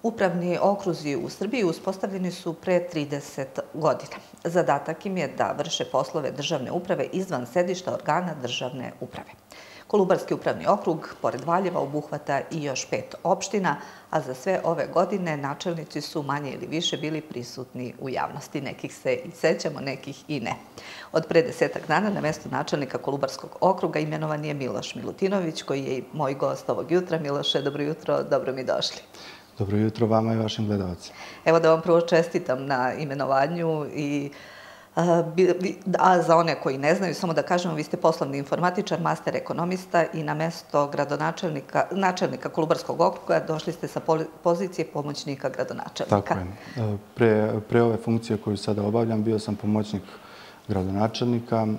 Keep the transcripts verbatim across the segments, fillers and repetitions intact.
Upravni okruzi u Srbiji uspostavljeni su pre trideset godina. Zadatak im je da vrše poslove državne uprave izvan sedišta organa državne uprave. Kolubarski upravni okrug, pored Valjeva, obuhvata i još pet opština, a za sve ove godine načelnici su manje ili više bili prisutni u javnosti. Nekih se i sećamo, nekih i ne. Od pre desetak dana na mesto načelnika Kolubarskog okruga imenovan je Miloš Milutinović, koji je i moj gost ovog jutra. Miloše, dobro jutro, dobro mi došli. Dobro jutro vama i vašim gledalcima. Evo da vam prvo čestitam na imenovanju i a za one koji ne znaju, samo da kažemo, vi ste poslovni informatičar, master ekonomista i na mesto gradonačelnika, načelnika Kolubarskog okruga došli ste sa pozicije pomoćnika gradonačelnika. Tako je. Pre, pre ove funkcije koju sada obavljam bio sam pomoćnik gradonačelnika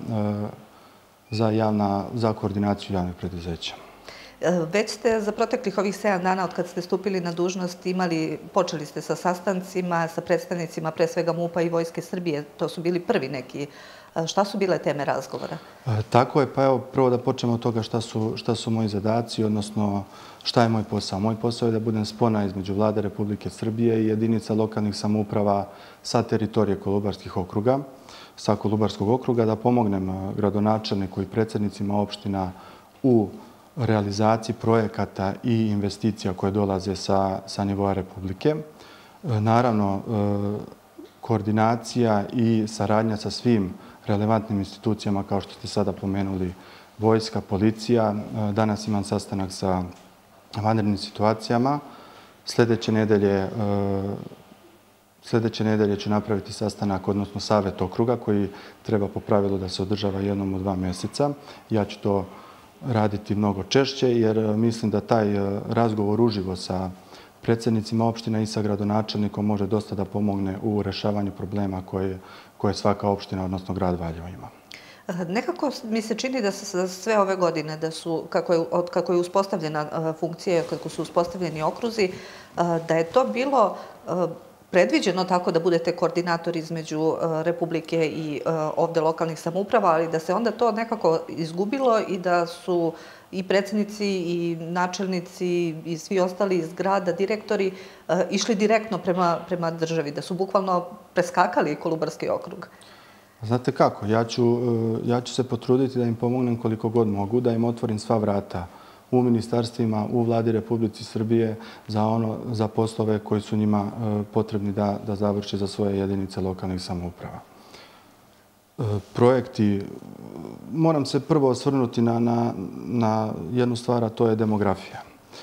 za, javna, za koordinaciju javnih preduzeća. Već ste za proteklih ovih sedam dana od kad ste stupili na dužnost imali, počeli ste sa sastancima, sa predstavnicima pre svega MUP-a i Vojske Srbije. To su bili prvi neki. Šta su bile teme razgovora? Tako je, pa evo prvo da počnemo od toga šta su, šta su moji zadaci, odnosno šta je moj posao. Moj posao je da budem spona između Vlade Republike Srbije i jedinica lokalnih samouprava sa teritorije Kolubarskih okruga, sa Kolubarskog okruga, da pomognem gradonačelniku i predsjednicima opština u realizaciji projekata i investicija koje dolaze sa, sa nivoa Republike. Naravno, koordinacija i saradnja sa svim relevantnim institucijama, kao što ste sada pomenuli, vojska, policija. Danas imam sastanak sa vanrednim situacijama. Sljedeće nedelje, sljedeće nedelje ću napraviti sastanak, odnosno savjet okruga, koji treba po pravilu da se održava jednom u dva mjeseca. Ja ću to raditi mnogo češće, jer mislim da taj razgovor uživo sa predsjednicima opština i sa gradonačelnikom može dosta da pomogne u rešavanju problema koje, koje svaka opština, odnosno grad Valjevo ima. Nekako mi se čini da se sve ove godine, da su, kako je, od kako je uspostavljena funkcija, kako su uspostavljeni okruzi, da je to bilo predviđeno tako da budete koordinator između Republike i ovde lokalnih samouprava, ali da se onda to nekako izgubilo i da su i predsjednici i načelnici i svi ostali iz grada, direktori, išli direktno prema, prema državi, da su bukvalno preskakali Kolubarski okrug. Znate kako, ja ću, ja ću se potruditi da im pomognem koliko god mogu, da im otvorim sva vrata u ministarstvima, u Vladi Republike Srbije za, ono, za poslove koji su njima potrebni da, da završe za svoje jedinice lokalnih samouprava. Projekti, moram se prvo osvrnuti na, na, na jednu stvar, a to je demografija.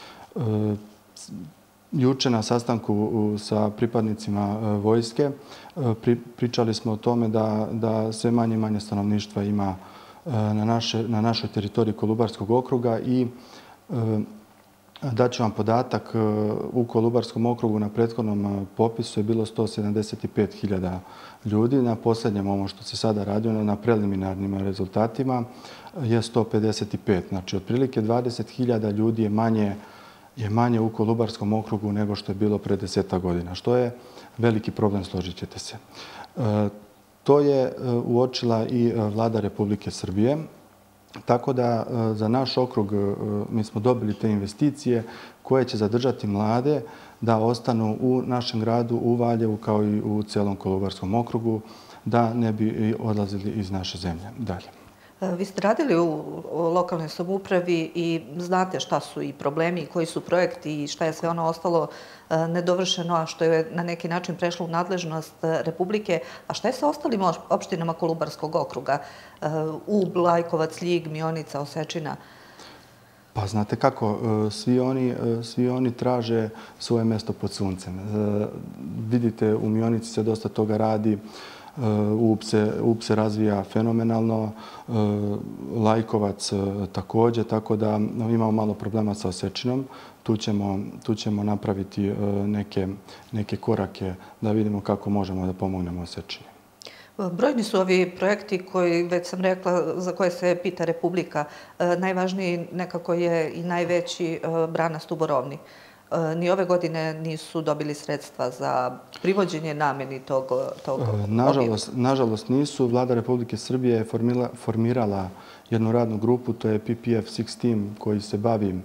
Juče na sastanku sa pripadnicima vojske pri, pričali smo o tome da, da sve manje i manje stanovništva ima na, naše, na našoj teritoriji Kolubarskog okruga i daću vam podatak, u Kolubarskom okrugu na prethodnom popisu je bilo sto sedamdeset pet hiljada ljudi. Na posljednjem, ovo što se sada radi, na preliminarnim rezultatima, je sto pedeset pet. Znači, otprilike dvadeset hiljada ljudi je manje, je manje u Kolubarskom okrugu nego što je bilo pre deseta godina, što je veliki problem, složit ćete se. To je uočila i Vlada Republike Srbije. Tako da za naš okrug mi smo dobili te investicije koje će zadržati mlade da ostanu u našem gradu, u Valjevu, kao i u celom Kolubarskom okrugu, da ne bi odlazili iz naše zemlje dalje. Vi ste radili u lokalnoj samoupravi i znate šta su i problemi i koji su projekti i šta je sve ono ostalo nedovršeno, a što je na neki način prešlo u nadležnost Republike. A šta je sa ostalim opštinama Kolubarskog okruga? Ub, Lajkovac, Ljig, Mionica, Osečina? Pa znate kako, svi oni, svi oni traže svoje mesto pod suncem. Vidite, u Mionici se dosta toga radi. Ub se, Ub se razvija fenomenalno, Lajkovac također, tako da imamo malo problema sa Osečinom. Tu ćemo, tu ćemo napraviti neke, neke korake da vidimo kako možemo da pomognemo Osečini. Brojni su ovi projekti koji, već sam rekla, za koje se pita Republika. Najvažniji nekako je i najveći brana Stuborovni. Ni ove godine nisu dobili sredstva za privođenje nameni tog, tog nažalost, nažalost nisu. Vlada Republike Srbije je formila, formirala jednu radnu grupu, to je P P F šest team koji se bavi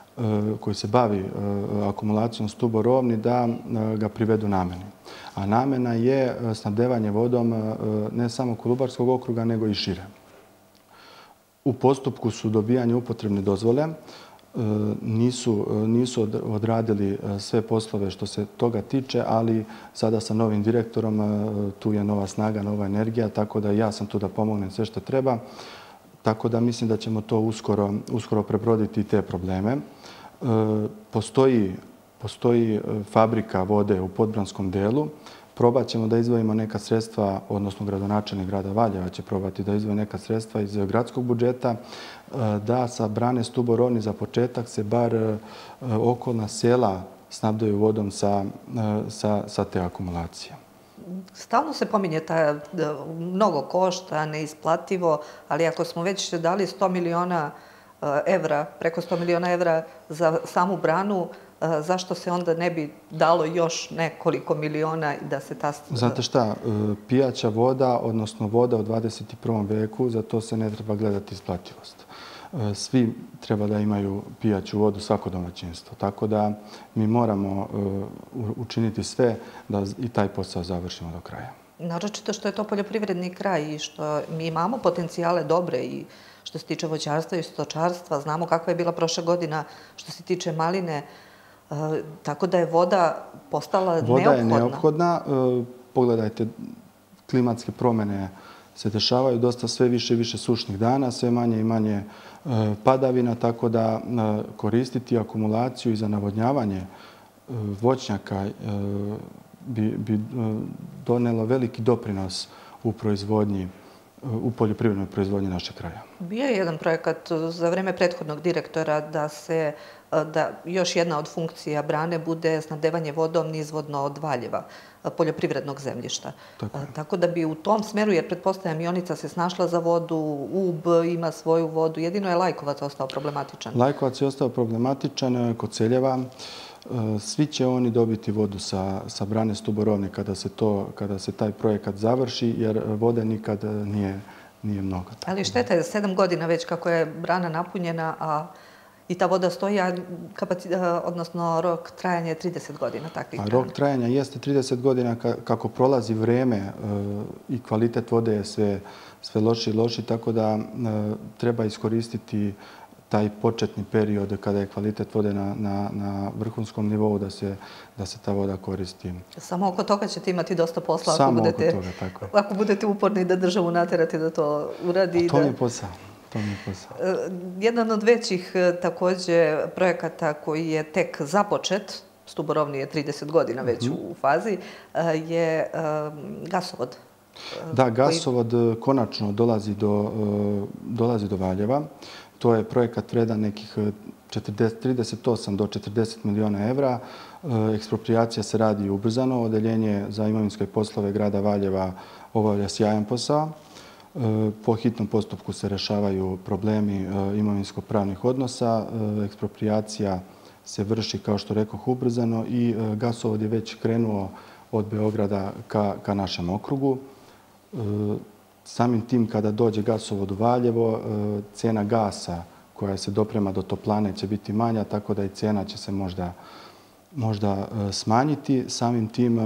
koji se bavi akumulacijom stuborovni da ga privedu nameni. A namena je snabdevanje vodom ne samo Kolubarskog okruga, nego i šire. U postupku su dobijanje upotrebne dozvole. Nisu, nisu odradili sve poslove što se toga tiče, ali sada sa novim direktorom tu je nova snaga, nova energija, tako da ja sam tu da pomognem sve što treba. Tako da mislim da ćemo to uskoro, uskoro prebroditi te probleme. Postoji, postoji fabrika vode u Podbranskom delu. Probat ćemo da izdvojimo neka sredstva, odnosno gradonačelnik grada Valjeva će probati da izdvoji neka sredstva iz gradskog budžeta, da sa brane Stuborovni za početak se bar okolna sela snabdaju vodom sa, sa, sa te akumulacije. Stalno se pominje ta mnogo košta, neisplativo, ali ako smo već dali sto miliona evra, preko sto miliona evra za samu branu, zašto se onda ne bi dalo još nekoliko miliona i da se ta... Znate šta, pijaća voda, odnosno voda u dvadeset prvom veku, za to se ne treba gledati isplativost. Svi treba da imaju pijaću vodu, svako domaćinstvo. Tako da mi moramo učiniti sve da i taj posao završimo do kraja. Naročito što je to poljoprivredni kraj i što mi imamo potencijale dobre i što se tiče voćarstva i stočarstva. Znamo kakva je bila prošla godina što se tiče maline. Tako da je voda postala neophodna. Voda je neophodna. Pogledajte, klimatske promjene se dešavaju, dosta sve više i više sušnih dana, sve manje i manje padavina, tako da koristiti akumulaciju i za navodnjavanje voćnjaka bi, bi donelo veliki doprinos u proizvodnji, u poljoprivrednoj proizvodnji našeg kraja. Bio je jedan projekat za vreme prethodnog direktora da se da još jedna od funkcija brane bude snabdevanje vodom nizvodno od Valjeva, poljoprivrednog zemljišta. Tako, Tako da bi u tom smeru, jer pretpostavljam Mionica se snašla za vodu, Ub ima svoju vodu, jedino je Lajkovac ostao problematičan. Lajkovac je ostao problematičan kod Celjeva. Svi će oni dobiti vodu sa, sa brane Stuborovne kada se, to, kada se taj projekat završi, jer vode nikad nije, nije mnogo. Ali šteta je sedam godina već kako je brana napunjena, a i ta voda stoji, a kapacit, odnosno rok trajanja je trideset godina takvih brana. Rok trajanja jeste trideset godina, kako prolazi vreme i kvalitet vode je sve, sve loši i loši, tako da treba iskoristiti taj početni period kada je kvalitet vode na, na, na vrhunskom nivou da se, da se ta voda koristi. Samo oko toga ćete imati dosta posla. Samo ako budete, oko toga, tako je. Ako budete uporni da državu naterate da to uradi. A to da... je posao. To mi je posao. Jedan od većih također projekata koji je tek započet, Stuborovni je trideset godina već mm-hmm. u fazi, je gasovod. Da, gasovod koji... konačno dolazi do, dolazi do Valjeva. To je projekat vredan nekih trideset osam do četrdeset miliona evra. Ekspropriacija se radi ubrzano. Odeljenje za imovinske poslove grada Valjeva obavlja sjajan posao. Po hitnom postupku se rešavaju problemi imovinsko-pravnih odnosa. Ekspropriacija se vrši, kao što rekoh, ubrzano i gasovod je već krenuo od Beograda ka, ka našem okrugu. Samim tim, kada dođe gasovod u Valjevo, cena gasa koja se doprema do toplane će biti manja, tako da i cena će se možda, možda smanjiti. Samim tim,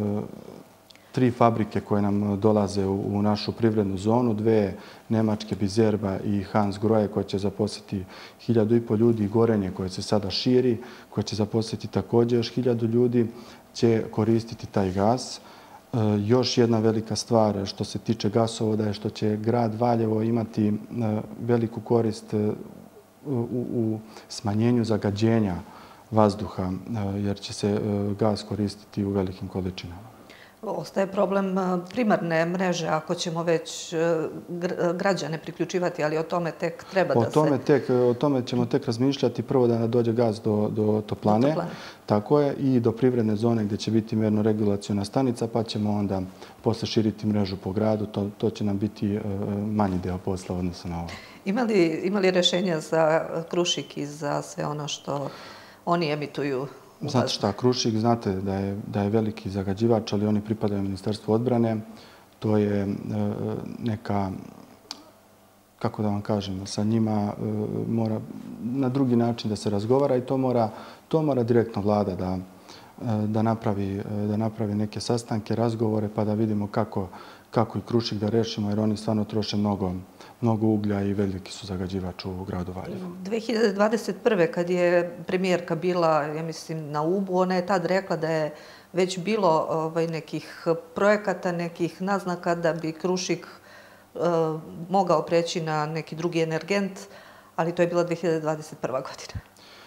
tri fabrike koje nam dolaze u našu privrednu zonu, dve nemačke Bizerba i Hans Grohe koje će zaposliti hiljadu i po ljudi i Gorenje koje se sada širi, koje će zaposliti također još hiljadu ljudi, će koristiti taj gas. Još jedna velika stvar što se tiče gasovoda je što će grad Valjevo imati veliku korist u, u smanjenju zagađenja vazduha, jer će se gas koristiti u velikim količinama. Ostaje problem primarne mreže, ako ćemo već građane priključivati, ali o tome tek treba da o tome se... Tek, o tome ćemo tek razmišljati prvo da dođe gaz do, do toplane, do toplane, tako je, i do privredne zone gdje će biti mjerno regulacijona stanica, pa ćemo onda posle širiti mrežu po gradu. To, to će nam biti manji deo posla odnosno na ovo. Ima li, ima li rješenja za Krušik i za sve ono što oni emituju? Znate šta, Krušik, znate da je, da je veliki zagađivač, ali oni pripadaju Ministarstvu odbrane. To je neka kako da vam kažem, sa njima mora na drugi način da se razgovara i to mora, to mora direktno vlada da, da, napravi, da napravi neke sastanke, razgovore pa da vidimo kako, kako i Krušik da rešimo jer oni stvarno troše mnogo, mnogo uglja i veliki su zagađivač u gradu Valjevu. dve hiljade dvadeset prve. kad je premijerka bila, ja mislim, na Ubu, ona je tad rekla da je već bilo ovaj, nekih projekata, nekih naznaka da bi Krušik uh, mogao preći na neki drugi energent, ali to je bila dve hiljade dvadeset prva. godina.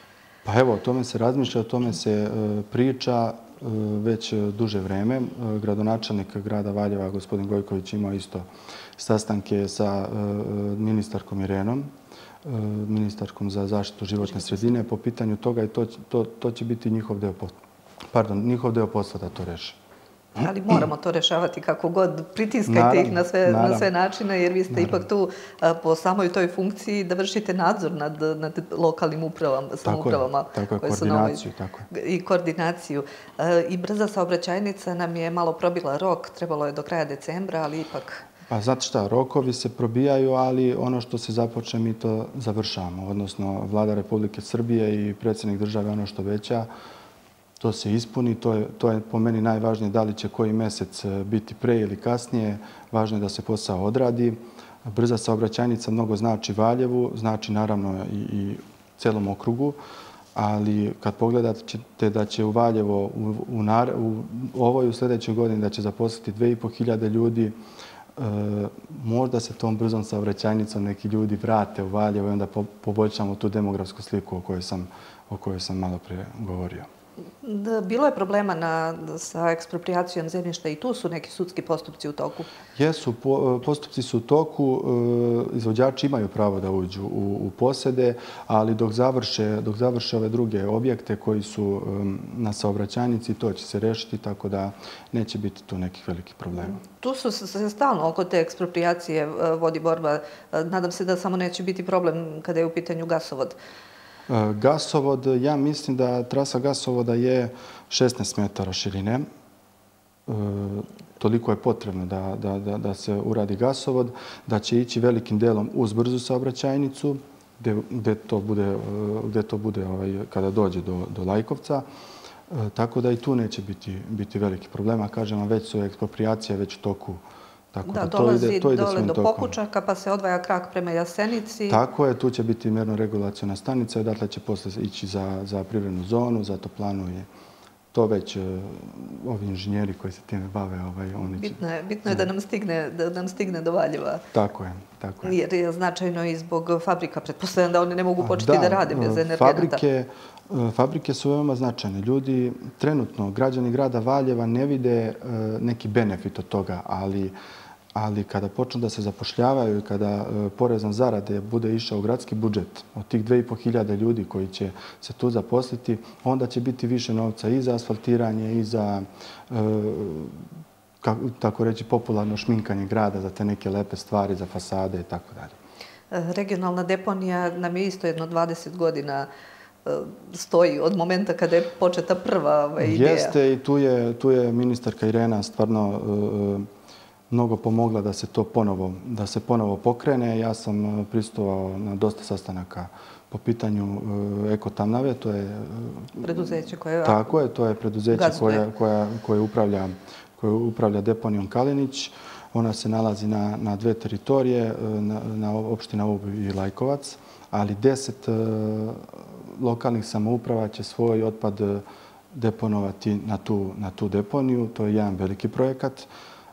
Pa evo, o tome se razmišlja, o tome se uh, priča uh, već duže vreme. Uh, gradonačelnik grada Valjeva, gospodin Gojković, imao isto sastanke sa uh, ministarkom Irenom, uh, ministarkom za zaštitu životne sredine po pitanju toga i to, to, to će biti njihov deo posla. Pardon, njihov deo posla da to reši. Ali moramo to rešavati kako god. Pritiskajte naravno, ih na sve, naravno. na sve načine, jer vi ste naravno. ipak tu a, po samoj toj funkciji da vršite nadzor nad, nad lokalnim upravama, samoupravama. Tako je, tako je, koordinaciju. Tako je. I koordinaciju. A, I brza saobraćajnica nam je malo probila rok, trebalo je do kraja decembra, ali ipak... Pa znate šta, rokovi se probijaju, ali ono što se započne mi to završamo. Odnosno, Vlada Republike Srbije i predsjednik države ono što veća, to se ispuni. To je, to je po meni najvažnije da li će koji mjesec biti pre ili kasnije. Važno je da se posao odradi. Brza saobraćajnica mnogo znači Valjevu, znači naravno i, i celom okrugu, ali kad pogledate da će u Valjevo u, u, nar, u ovoj u sljedećoj godini da će zaposliti dve i po hiljade ljudi, e, možda se tom brzom saobraćajnicom neki ljudi vrate u Valjevo i onda po, poboljšamo tu demografsku sliku o kojoj sam, o kojoj sam malo prije govorio. Bilo je problema na, sa ekspropriacijom zemljišta i tu su neki sudski postupci u toku? Jesu, po, postupci su u toku. Izvođači imaju pravo da uđu u, u posjede, ali dok završe, dok završe ove druge objekte koji su na saobraćajnici, to će se rešiti, tako da neće biti tu nekih velikih problema. Tu su se stalno oko te ekspropriacije vodi borba. Nadam se da samo neće biti problem kada je u pitanju gasovod. Gasovod, ja mislim da trasa gasovoda je šesnaest metara širine. E, toliko je potrebno da, da, da, da se uradi gasovod, da će ići velikim delom uz brzu saobraćajnicu, gde, gde to bude, gde to bude ovaj, kada dođe do, do Lajkovca. E, tako da i tu neće biti, biti veliki problema. Kažem vam, već su ekspropriacije već u toku. Tako da, da dolazi to ide, to ide dole do tokom. Popučaka, pa se odvaja krak prema Jasenici. Tako je, tu će biti mjerno-regulaciona stanica, odatle će posle ići za, za privrednu zonu, za toplanu i to već uh, ovi inženjeri koji se time bave, ovaj, oni će... Bitno je, bitno je da nam stigne, da nam stigne do Valjeva. Tako je, tako je. Jer je značajno i zbog fabrika. Pretpostavljam da oni ne mogu početi da, da rade bez energenata. Fabrike, fabrike su veoma značajne. Ljudi, trenutno, građani grada Valjeva ne vide uh, neki benefit od toga, ali ali kada počnu da se zapošljavaju i kada e, porez na zarade bude išao u gradski budžet od tih dve i po hiljade ljudi koji će se tu zaposliti, onda će biti više novca i za asfaltiranje i za, e, kako, tako reći, popularno šminkanje grada, za te neke lepe stvari, za fasade i tako dalje. Regionalna deponija nam je isto jedno dvadeset godina stoji od momenta kada je početa prva ova ideja. Jeste i tu je, tu je ministarka Irena stvarno e, mnogo pomogla da se to ponovo, da se ponovo pokrene. Ja sam prisustvovao na dosta sastanaka po pitanju Eko Tamnave. To je preduzeće koje tako je, to je preduzeće koja, koja, koje upravlja, koje upravlja deponijom Kalinić. Ona se nalazi na, na dve teritorije, na, na opština Ub i Lajkovac, ali deset lokalnih samouprava će svoj otpad deponovati na tu, na tu deponiju. To je jedan veliki projekat.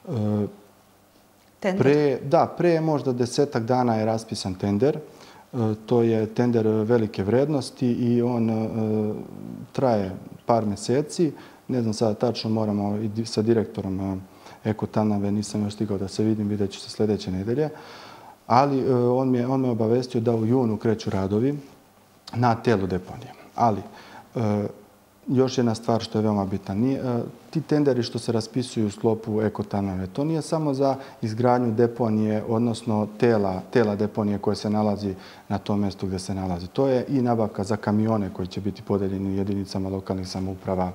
Tender? Pre, da, pre možda desetak dana je raspisan tender. To je tender velike vrednosti i on traje par mjeseci. Ne znam sada tačno, moramo i sa direktorom Eko Tamnave, nisam još stigao da se vidim, vidjet ću se sljedeće nedelje. Ali on me, on me obavestio da u junu kreću radovi na telu deponije. Ali još jedna stvar što je veoma bitna. Nije, ti tenderi što se raspisuju u sklopu Eko Tamnave, to nije samo za izgradnju deponije, odnosno tela, tela deponije koje se nalazi na tom mjestu gdje se nalazi. To je i nabavka za kamione koji će biti podeljeni jedinicama lokalnih samouprava,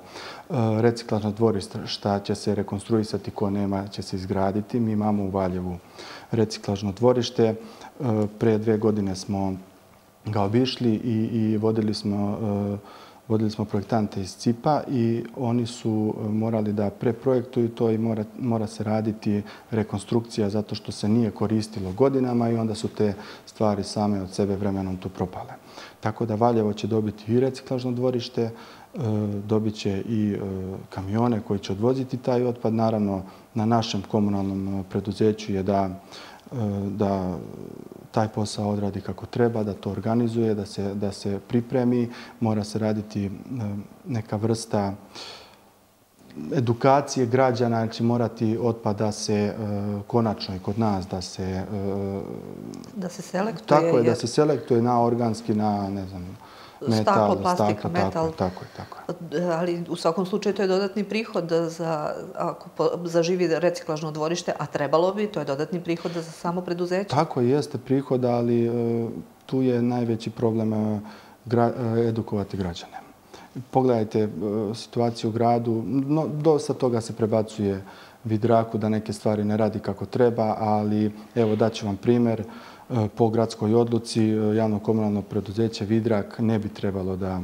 reciklažna dvorišta će se rekonstruisati, ko nema će se izgraditi. Mi imamo u Valjevu reciklažno dvorište. Pre dve godine smo ga obišli i vodili smo Vodili smo projektante iz C I P-a i oni su morali da preprojektuju to i mora, mora se raditi rekonstrukcija zato što se nije koristilo godinama i onda su te stvari same od sebe vremenom tu propale. Tako da Valjevo će dobiti i reciklažno dvorište, dobit će i kamione koji će odvoziti taj otpad. Naravno, na našem komunalnom preduzeću je da da taj posao odradi kako treba, da to organizuje, da se, da se pripremi. Mora se raditi neka vrsta edukacije građana, znači morati otpad da se konačno i kod nas da se... Da se selektuje. Tako je, da se selektuje na organski, na, ne znam, metal, staklo, plastika, staklo, metal. Tako je, tako je. Ali u svakom slučaju to je dodatni prihod za, ako zaživi reciklažno dvorište, a trebalo bi, to je dodatni prihod za samo preduzeće. Tako je, jeste prihod, ali tu je najveći problem edukovati građane. Pogledajte situaciju u gradu, no, dosta toga se prebacuje Vidraku da neke stvari ne radi kako treba, ali evo daću vam primjer. Po gradskoj odluci javno komunalno preduzeće Vidrak ne bi trebalo da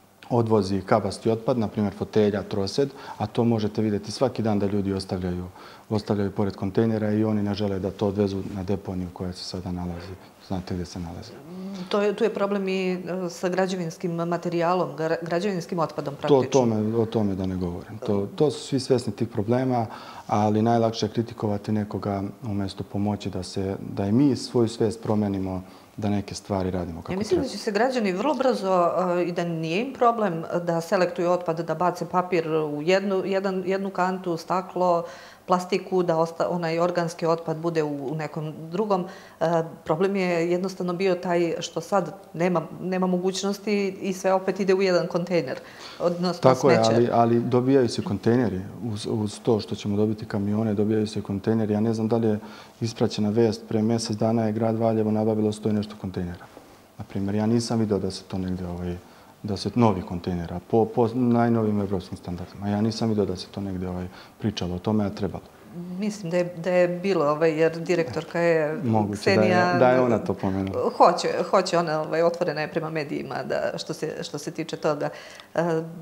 odvozi kabasti otpad, na primjer fotelja, trosed, a to možete vidjeti svaki dan da ljudi ostavljaju, ostavljaju pored kontejnera i oni ne žele da to odvezu na deponiju koja se sada nalazi. Znate gdje se nalazi. To je, tu je problem i sa građevinskim materijalom, građevinskim otpadom To, praktično. o, tome, o tome da ne govorim. To, to su svi svjesni tih problema, ali najlakše je kritikovati nekoga umjesto pomoći da, se, da i mi svoju svijest promenimo, da neke stvari radimo kako Ja mislim treba. da će se građani vrlo brzo i da nije im problem da selektuju otpad, da bace papir u jednu, jedan, jednu kantu, staklo, plastiku, da osta, onaj organski otpad bude u, u nekom drugom. E, problem je jednostavno bio taj što sad nema, nema mogućnosti i sve opet ide u jedan kontejner, odnosno Tako smeće. je, ali, ali dobijaju se kontejneri. Uz, uz to što ćemo dobiti kamione, dobijaju se kontejneri. Ja ne znam da li je ispraćena vest, pre mjesec dana je grad Valjevo nabavilo sto i nešto kontejnera. Naprimjer, ja nisam vidio da se to negdje ovaj, da se novi kontejnera po, po najnovim evropskim standardima. Ja nisam vidio da se to negdje ovaj, pričalo o tome, a trebalo. Mislim da je, da je bilo, ovaj, jer direktorka je Moguće Ksenija... da je, da je ona to pomenula. Hoće, hoće ona, ovaj, otvorena je prema medijima da, što, se, što se tiče toga. E,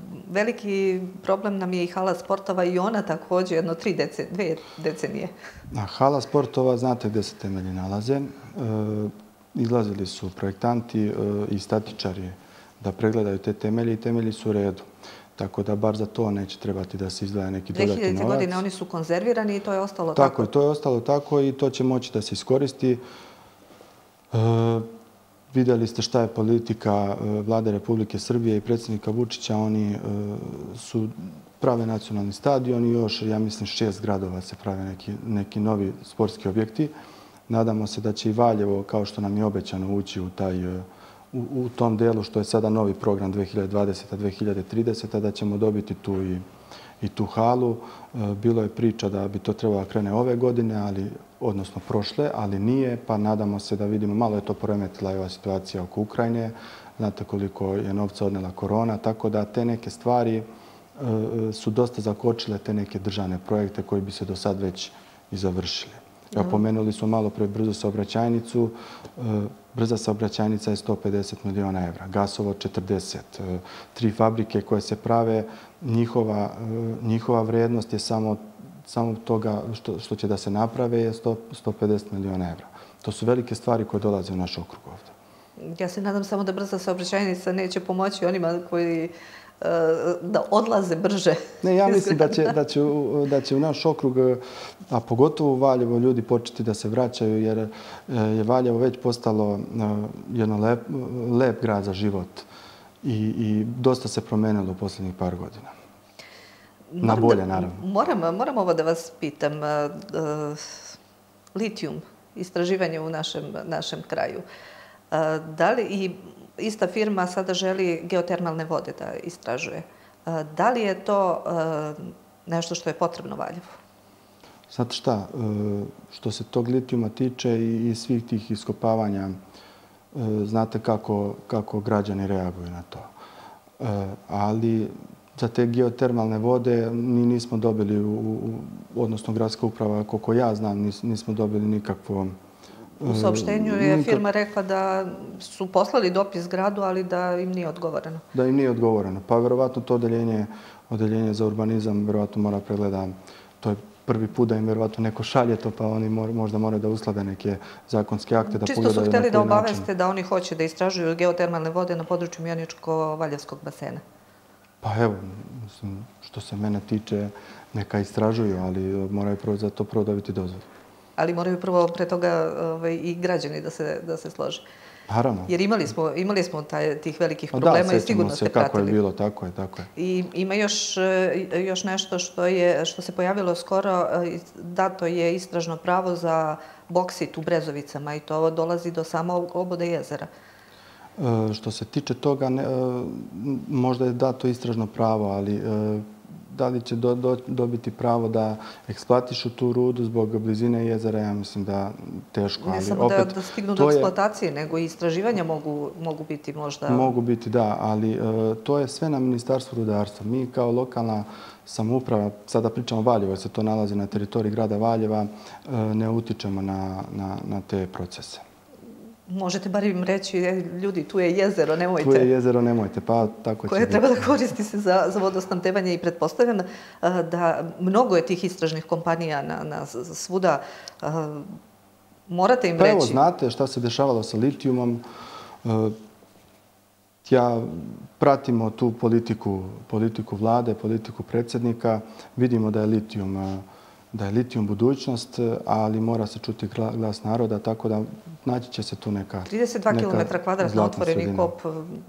veliki problem nam je i hala sportova i ona također jedno tri dece, dve decenije. A hala sportova, znate gdje se temelji nalaze. E, izlazili su projektanti e, i statičari da pregledaju te temelje i temelji su u redu. Tako da bar za to neće trebati da se izdvaja neki dodatni novac. dve hiljadite godine oni su konzervirani i to je ostalo tako. Tako je, to je ostalo tako i to će moći da se iskoristi. E, vidjeli ste šta je politika Vlade Republike Srbije i predsjednika Vučića. Oni e, su prave nacionalni stadion i još, ja mislim, šest gradova se prave neki, neki novi sportski objekti. Nadamo se da će i Valjevo, kao što nam je obećano, ući u taj U, u tom delu što je sada novi program dve hiljade dvadeseta do dve hiljade trideseta da ćemo dobiti tu i, i tu halu. E, bilo je priča da bi to trebalo krene ove godine, ali, odnosno prošle, ali nije, pa nadamo se da vidimo, malo je to poremetila i ova situacija oko Ukrajine. Znate koliko je novca odnela korona, tako da te neke stvari e, su dosta zakočile te neke državne projekte koji bi se do sad već i završili. Ja, pomenuli smo malo pre brzu saobraćajnicu. Brza saobraćajnica je sto pedeset miliona evra, gasovod četrdeset. Tri fabrike koje se prave, njihova, njihova vrijednost je samo, samo toga što, što će da se naprave je sto, sto pedeset miliona evra. To su velike stvari koje dolaze u naš okrug ovdje. Ja se nadam samo da brza saobraćajnica neće pomoći onima koji da odlaze brže. Ne, ja mislim da će, da, će, da će u naš okrug, a pogotovo u Valjevo, ljudi početi da se vraćaju jer je Valjevo već postalo jedan lep, lep grad za život i, i dosta se promenilo u posljednjih par godina. Na Moram bolje, da, naravno. Moram, moram ovo da vas pitam. Litijum, istraživanje u našem, našem kraju. Da li i ista firma sada želi geotermalne vode da istražuje. Da li je to nešto što je potrebno Valjevu? Znate šta, što se tog litijuma tiče i svih tih iskopavanja, znate kako, kako građani reaguju na to. Ali za te geotermalne vode mi nismo dobili, odnosno gradska uprava, koliko ja znam, nismo dobili nikakvo... U saopštenju je firma rekla da su poslali dopis gradu, ali da im nije odgovoreno. Da im nije odgovoreno. Pa verovatno to odeljenje za urbanizam verovatno mora pregleda. To je prvi put da im verovatno neko šalje to, pa oni možda moraju da usklade neke zakonske akte. Čisto su hteli da obaveste da oni hoće da istražuju geotermalne vode na području Mioničko-Valjevskog basena. Pa evo, što se mene tiče, neka istražuju, ali moraju za to prvo dobiti dozvolu. Ali moraju prvo pre toga i građani da se slože. Naravno. Jer imali smo tih velikih problema i sigurno ste pratili. Kako je bilo, tako je, tako je. I ima još nešto što se pojavilo skoro, dato je istražno pravo za boksit u Brezovicama i to dolazi do samog obode jezera. Što se tiče toga, možda je dato istražno pravo, ali da li će dobiti pravo da eksploatišu tu rudu zbog blizine jezera, ja mislim da teško. Ne samo da stignu do eksploatacije, nego i istraživanja mogu biti možda... Mogu biti, da, ali to je sve na Ministarstvu rudarstva. Mi kao lokalna samouprava, sada pričamo o Valjevu, jer se to nalazi na teritoriji grada Valjeva, ne utičemo na te procese. Možete bar im reći, ljudi, tu je jezero, nemojte. Tu je jezero, nemojte, pa tako će biti. Koje treba da koristi se za vodosnabdevanje i pretpostavljam da mnogo je tih istražnih kompanija na svuda. Morate im reći... Pa evo, znate šta se dešavalo sa litijumom. Ja pratimo tu politiku vlade, politiku predsjednika. Vidimo da je litijum da je litijum budućnost, ali mora se čuti glas naroda, tako da naći će se tu neka trideset dva kilometra kvadratna otvoreni kop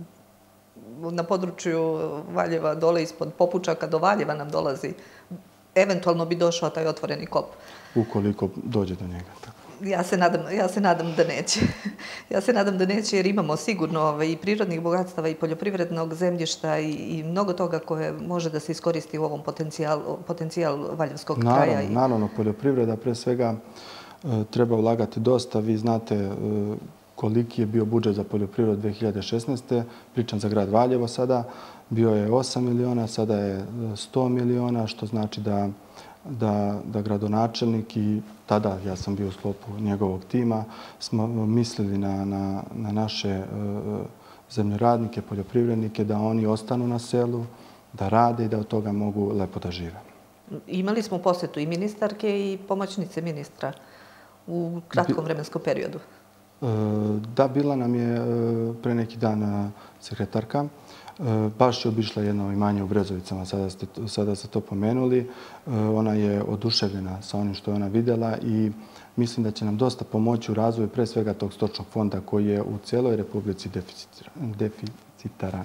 na području Valjeva, dole ispod Popučaka do Valjeva nam dolazi. Eventualno bi došao taj otvoreni kop. Ukoliko dođe do njega. Ja se nadam da neće. Ja se nadam da neće jer imamo sigurno i prirodnih bogatstava i poljoprivrednog zemljišta i mnogo toga koje može da se iskoristi u ovom potencijalu Valjevskog kraja. Naravno, poljoprivreda pre svega treba ulagati dosta. Vi znate koliki je bio budžet za poljoprivredu dve hiljade šesnaeste. Pričam za grad Valjevo sada. Bio je osam miliona, sada je sto miliona, što znači da da gradonačelnik i tada, ja sam bio u sklopu njegovog tima, smo mislili na naše zemljoradnike, poljoprivrednike, da oni ostanu na selu, da rade i da od toga mogu lepo da žive. Imali smo posjetu i ministarke i pomoćnice ministra u kratkom vremenskom periodu. Da, bila nam je pre neki dan sekretarka. Baš je obišla jedno imanje u Brezovicama, sada ste to pomenuli. Ona je oduševljena sa onim što je ona vidjela i mislim da će nam dosta pomoći u razvoju pre svega tog stočnog fonda koji je u cijeloj Republici deficitaran.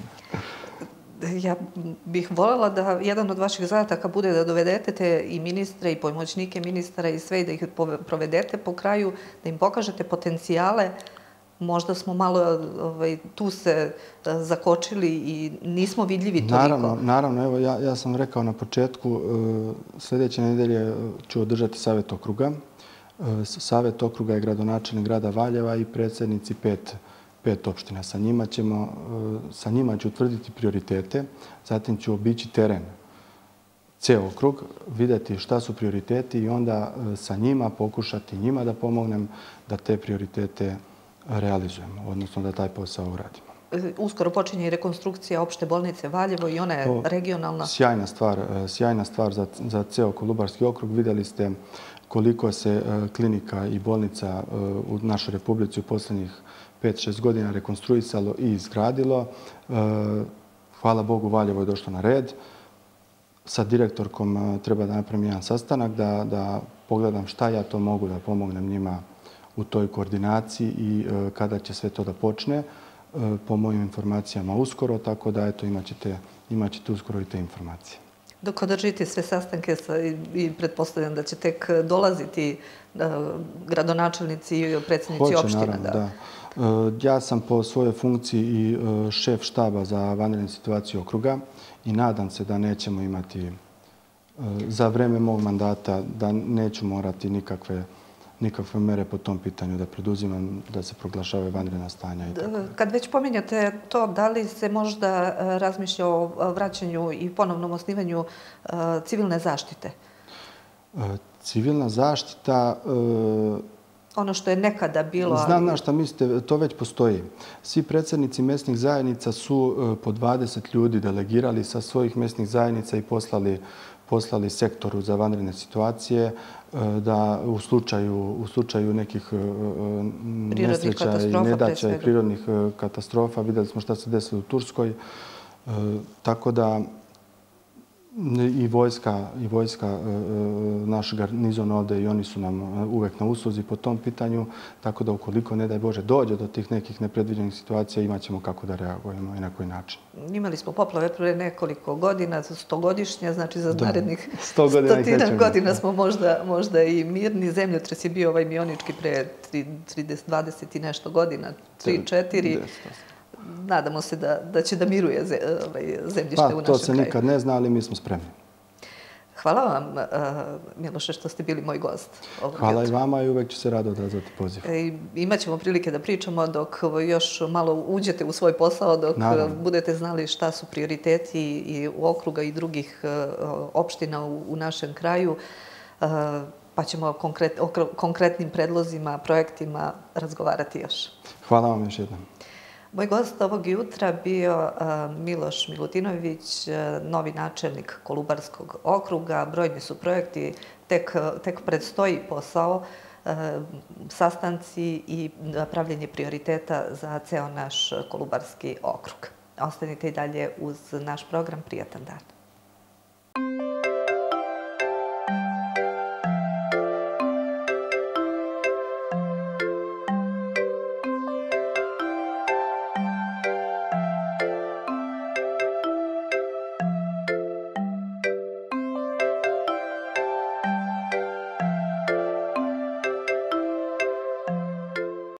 Ja bih voljela da jedan od vaših zadataka bude da dovedete te i ministre i pomoćnike ministara i sve i da ih provedete po kraju, da im pokažete potencijale. Možda smo malo tu se zakočili i nismo vidljivi toliko. Naravno, naravno. Evo, ja sam rekao na početku, sljedeće nedelje ću održati Savet okruga. Savet okruga je gradonačelnik grada Valjeva i predsjednici pet opština. Sa njima ćemo, sa njima ću utvrditi prioritete, zatim ću obići teren, ceo okrug, vidjeti šta su prioriteti i onda sa njima pokušati njima da pomognem da te prioritete realizujemo, odnosno da taj posao uradimo. Uskoro počinje i rekonstrukcija opšte bolnice Valjevo i ona je regionalna. Sjajna stvar, sjajna stvar za ceo Kolubarski okrug. Vidjeli ste koliko se klinika i bolnica u našoj Republici u posljednjih pet šest godina rekonstruisalo i izgradilo. Hvala Bogu, Valjevo je došlo na red. Sa direktorkom treba da napravim jedan sastanak, da pogledam šta ja to mogu da pomognem njima u toj koordinaciji i kada će sve to da počne, po mojim informacijama uskoro, tako da eto, imat ćete uskoro i te informacije. Dok održite sve sastanke i pretpostavljam da će tek dolaziti gradonačelnici i predsjednici opština. Hoće, naravno, da. Ja sam po svojoj funkciji i šef štaba za vanredne situacije okruga i nadam se da nećemo imati za vreme mog mandata, da neću morati nikakve nikakve mere po tom pitanju da preduzimam, da se proglašavaju vanredna stanja i tako. Kad već pominjate to, da li se možda razmišlja o vraćanju i ponovnom osnivanju civilne zaštite? Civilna zaštita... Ono što je nekada bilo... Znam na šta mislite, to već postoji. Svi predsjednici mjesnih zajednica su po dvadeset ljudi delegirali sa svojih mjesnih zajednica i poslali poslali sektoru za vanredne situacije da u slučaju, u slučaju nekih nesreća i nedaća i prirodnih katastrofa, vidjeli smo šta se desilo u Turskoj, tako da i vojska, i vojska naš garnizon ovdje i oni su nam uvek na usluzi po tom pitanju, tako da ukoliko, ne daj Bože, dođe do tih nekih nepredviđenih situacija, imat ćemo kako da reagujemo i na koji način. Imali smo poplave pre nekoliko godina, stogodišnje, znači za narednih stotina godina smo možda, možda i mirni. Zemljotres je bio ovaj mionički pre trideset, dvadeset i nešto godina, tri četiri. Nadamo se da, da će da miruje zemljište pa, u našem kraju. To se nikad ne zna, ali mi smo spremni. Hvala vam, Miloše, što ste bili moj gost. Hvala i vama i uvek ću se rado odazvati poziv. E, imaćemo prilike da pričamo dok još malo uđete u svoj posao, dok Naravno. budete znali šta su prioriteti i u okruga i drugih opština u, u našem kraju, pa ćemo konkret, o konkretnim predlozima, projektima razgovarati još. Hvala vam još jednom. Moj gost ovog jutra bio Miloš Milutinović, novi načelnik Kolubarskog okruga. Brojni su projekti, tek, tek predstoji posao, sastanci i pravljenje prioriteta za ceo naš Kolubarski okrug. Ostanite i dalje uz naš program. Prijatan dan.